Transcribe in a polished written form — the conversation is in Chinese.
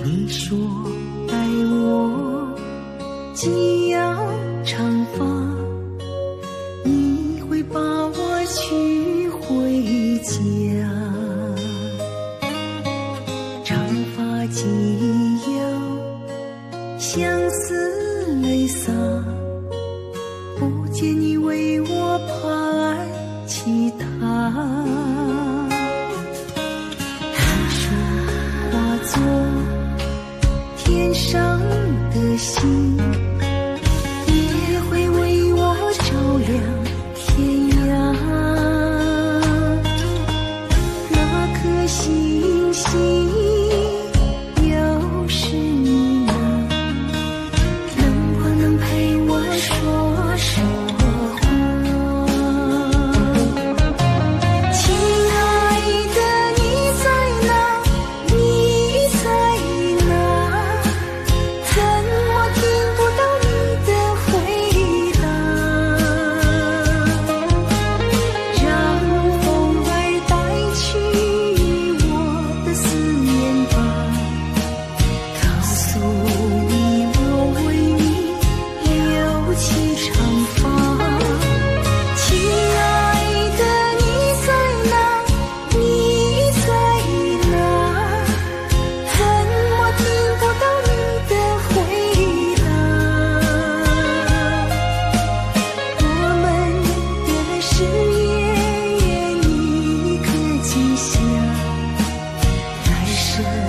你说待我既要长发，你会把我娶回家。长发既有相思泪洒，不见你为我盼起他。你说化作天上的星，也会为我照亮天涯。那颗星星又是你呢，能不能陪我说说话？亲爱的，你在哪？你在哪？怎么听不到你的回答？让风儿带去我的思念吧，告诉你我为你留起长发。亲爱的，你在哪？你在哪？怎么听不到你的回答？我们的誓言，你可记下？来生